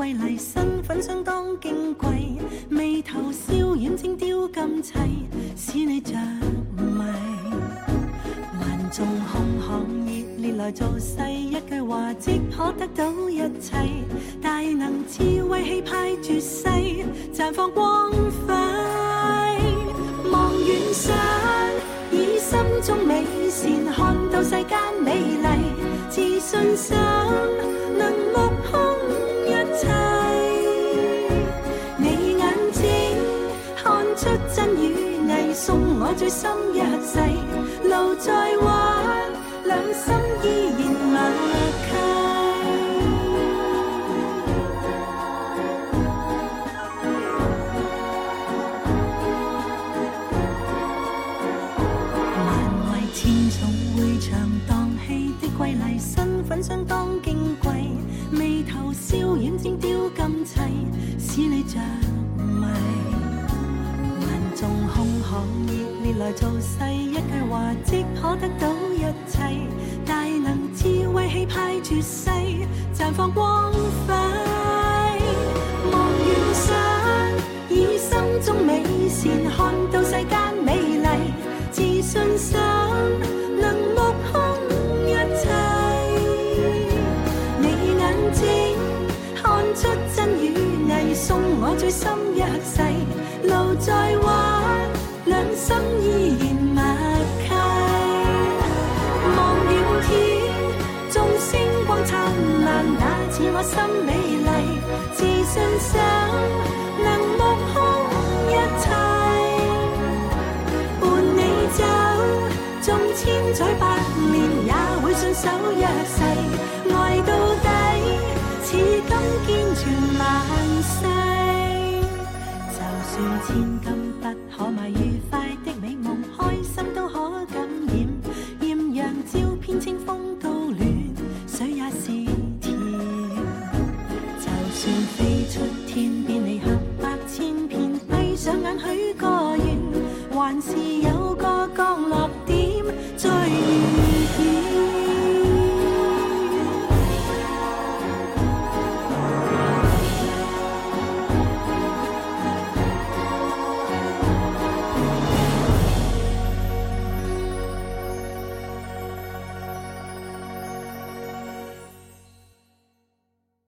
瑰丽，身份相当矜贵，眉头笑眼精雕咁砌，使你着迷。万众空巷热烈来造势，一句话即可得到一切，大能智慧气派绝世，绽放光辉。望远山，以心中美善看到世间美丽，自信心能目空一切。你眼睛看出真与伪，送我最深一世。路再弯，两心依然默契。瑰丽身份相当矜贵，眉頭笑眼精雕咁砌，使你着迷。萬眾空巷熱烈來造勢，一句話即可得到一切，大能智慧氣派絕世，綻放光輝。望遠山，以心中美善看到世間美麗，自信心能目空。看出真與偽，送我最深一世。路再彎，兩心依然默契。望遠天，眾星光燦爛，那似我心美麗。自信心能目空一切，伴你走，縱千載百年也會信守約誓，愛到。